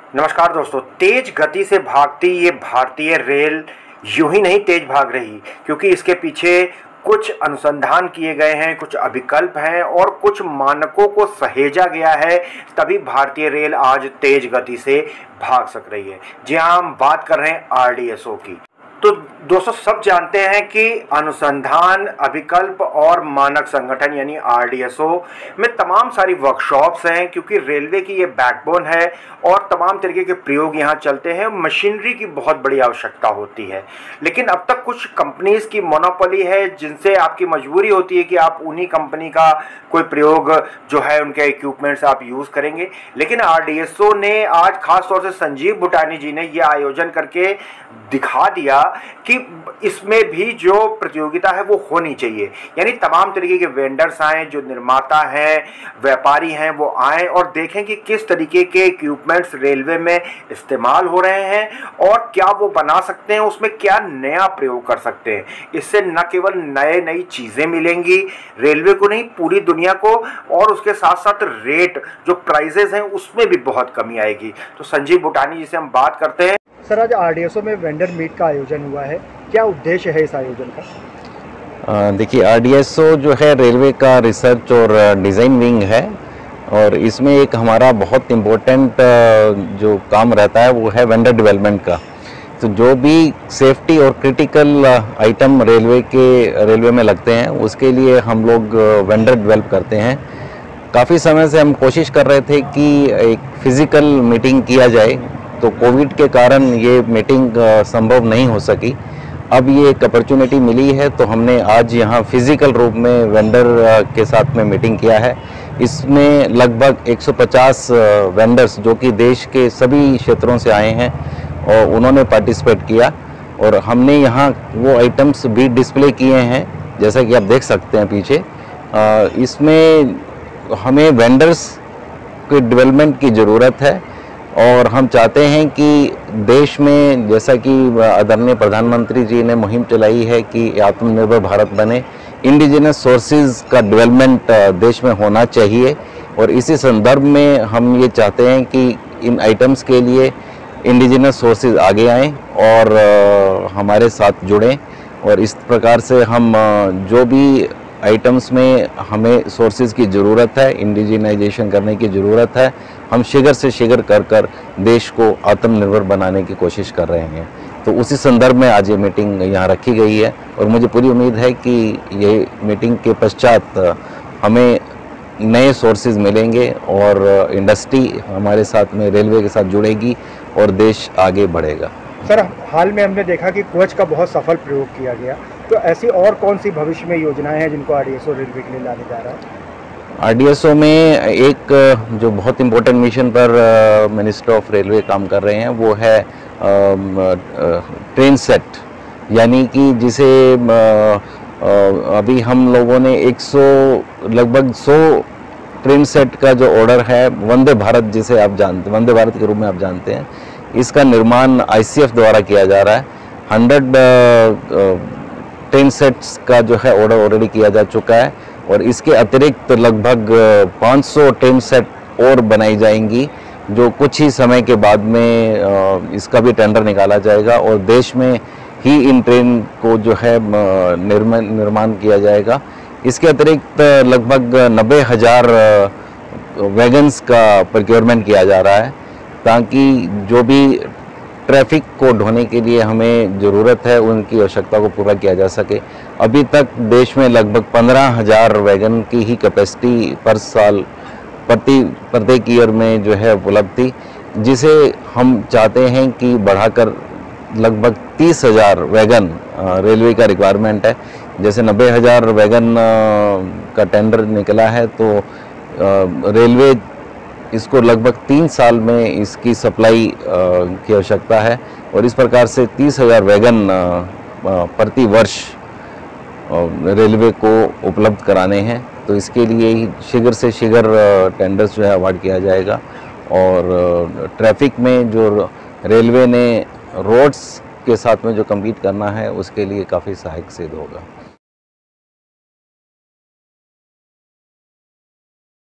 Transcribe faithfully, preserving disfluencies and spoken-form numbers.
नमस्कार दोस्तों, तेज गति से भागती ये भारतीय रेल यूं ही नहीं तेज भाग रही, क्योंकि इसके पीछे कुछ अनुसंधान किए गए हैं, कुछ अभिकल्प हैं और कुछ मानकों को सहेजा गया है, तभी भारतीय रेल आज तेज गति से भाग सक रही है। जी हाँ, हम बात कर रहे हैं आर डी एस ओ की। तो दोस्तों, सब जानते हैं कि अनुसंधान, अभिकल्प और मानक संगठन यानी आर डी एस ओ में तमाम सारी वर्कशॉप्स हैं, क्योंकि रेलवे की ये बैकबोन है और तमाम तरीके के प्रयोग यहाँ चलते हैं। मशीनरी की बहुत बड़ी आवश्यकता होती है, लेकिन अब तक कुछ कंपनीज की मोनोपोली है, जिनसे आपकी मजबूरी होती है कि आप उन्हीं कंपनी का कोई प्रयोग जो है उनके इक्विपमेंट्स आप यूज़ करेंगे। लेकिन आर डी एस ओ ने आज खास तौर से संजीव भूटानी जी ने यह आयोजन करके दिखा दिया कि इसमें भी जो प्रतियोगिता है वो होनी चाहिए, यानी तमाम तरीके के वेंडर्स आए, जो निर्माता हैं, व्यापारी हैं, वो आए और देखें कि किस तरीके के इक्विपमेंट्स रेलवे में इस्तेमाल हो रहे हैं और क्या वो बना सकते हैं, उसमें क्या नया प्रयोग कर सकते हैं। इससे न केवल नए नई चीज़ें मिलेंगी रेलवे को, नहीं पूरी दुनिया को, और उसके साथ साथ रेट जो प्राइजेस हैं उसमें भी बहुत कमी आएगी। तो संजीव भूटानी जी से हम बात करते हैं। सर, आज आर डी एस ओ में वेंडर मीट का आयोजन हुआ है, क्या उद्देश्य है इस आयोजन का? देखिए, आर डी एस ओ जो है रेलवे का रिसर्च और डिज़ाइन विंग है, और इसमें एक हमारा बहुत इम्पोर्टेंट जो काम रहता है वो है वेंडर डेवलपमेंट का। तो जो भी सेफ्टी और क्रिटिकल आइटम रेलवे के रेलवे में लगते हैं उसके लिए हम लोग वेंडर डेवलप करते हैं। काफ़ी समय से हम कोशिश कर रहे थे कि एक फ़िज़िकल मीटिंग किया जाए, तो कोविड के कारण ये मीटिंग संभव नहीं हो सकी। अब ये एक अपॉर्चुनिटी मिली है, तो हमने आज यहाँ फिज़िकल रूप में वेंडर के साथ में मीटिंग किया है। इसमें लगभग एक सौ पचास वेंडर्स जो कि देश के सभी क्षेत्रों से आए हैं और उन्होंने पार्टिसिपेट किया, और हमने यहाँ वो आइटम्स भी डिस्प्ले किए हैं जैसा कि आप देख सकते हैं पीछे। इसमें हमें वेंडर्स के डेवलपमेंट की ज़रूरत है, और हम चाहते हैं कि देश में, जैसा कि आदरणीय प्रधानमंत्री जी ने मुहिम चलाई है कि आत्मनिर्भर भारत बने, इंडिजिनस सोर्सेज का डेवलपमेंट देश में होना चाहिए। और इसी संदर्भ में हम ये चाहते हैं कि इन आइटम्स के लिए इंडिजिनस सोर्सेज आगे आएँ और हमारे साथ जुड़ें, और इस प्रकार से हम जो भी आइटम्स में हमें सोर्सेज की ज़रूरत है, इंडिजिनाइजेशन करने की ज़रूरत है, हम शीघ्र से शीघ्र कर कर देश को आत्मनिर्भर बनाने की कोशिश कर रहे हैं। तो उसी संदर्भ में आज ये मीटिंग यहाँ रखी गई है, और मुझे पूरी उम्मीद है कि ये मीटिंग के पश्चात हमें नए सोर्सेज मिलेंगे और इंडस्ट्री हमारे साथ में, रेलवे के साथ जुड़ेगी और देश आगे बढ़ेगा। सर, हाल में हमने देखा कि कोच का बहुत सफल प्रयोग किया गया, तो ऐसी और कौन सी भविष्य में योजनाएं हैं जिनको R D S O railway के लिए लाने जा रहा है? आर डी एस ओ में एक जो बहुत इम्पोर्टेंट मिशन पर मिनिस्टर ऑफ रेलवे काम कर रहे हैं वो है ट्रेन सेट, यानी कि जिसे अभी हम लोगों ने एक सौ लगभग सौ ट्रेन सेट का जो ऑर्डर है, वंदे भारत जिसे आप जानते वंदे भारत के रूप में आप जानते हैं, इसका निर्माण आई सी एफ द्वारा किया जा रहा है। हंड्रेड ट्रेन सेट्स का जो है ऑर्डर ऑलरेडी किया जा चुका है, और इसके अतिरिक्त लगभग पाँच सौ ट्रेन सेट और बनाई जाएंगी, जो कुछ ही समय के बाद में इसका भी टेंडर निकाला जाएगा और देश में ही इन ट्रेन को जो है निर्माण निर्माण किया जाएगा। इसके अतिरिक्त लगभग नब्बे हज़ार वैगन्स का प्रोक्योरमेंट किया जा रहा है, ताकि जो भी ट्रैफिक को ढोने के लिए हमें ज़रूरत है उनकी आवश्यकता को पूरा किया जा सके। अभी तक देश में लगभग पंद्रह हज़ार वैगन की ही कैपेसिटी पर साल प्रति प्रत्येक ईयर में जो है उपलब्ध थी, जिसे हम चाहते हैं कि बढ़ाकर लगभग तीस हज़ार वैगन रेलवे का रिक्वायरमेंट है। जैसे नब्बे हज़ार वैगन का टेंडर निकला है, तो रेलवे इसको लगभग तीन साल में इसकी सप्लाई की आवश्यकता है, और इस प्रकार से तीस हज़ार वैगन प्रति वर्ष रेलवे को उपलब्ध कराने हैं। तो इसके लिए शीघ्र से शीघ्र टेंडर्स जो है अवार्ड किया जाएगा, और ट्रैफिक में जो रेलवे ने रोड्स के साथ में जो कम्पीट करना है उसके लिए काफ़ी सहायक सिद्ध होगा।